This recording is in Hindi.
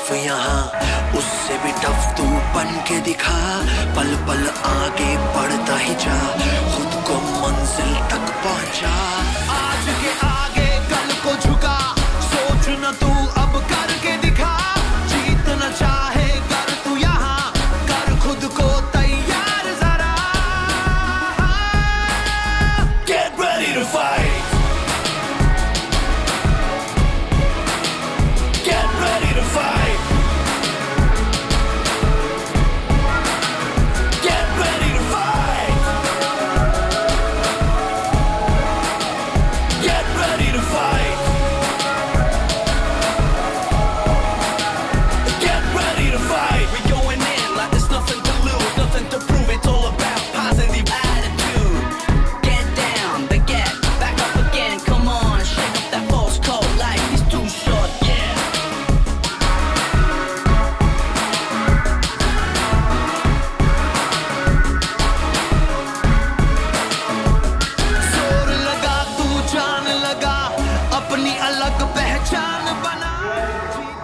टफ यहाँ, उससे भी टफ तू बन के दिखा। पल पल आगे बढ़ता ही जा, खुद को मंजिल तक पहुंचा। आज के आगे कल को झुका, सोच न तू अब करके दिखा। जीतना चाहे कर तू यहाँ, कर खुद को तैयार जरा। Get ready to fight. Get ready to fight. Get ready to fight. Get ready to fight. Get ready to fight. We're going in like there's nothing to lose, nothing to prove. It's all about positive attitude. Get down, then get back up again. Come on, shake up that false coat. Life is too short, yeah. जोर लगा तू जान लगा, अपनी अलग पहचान बना।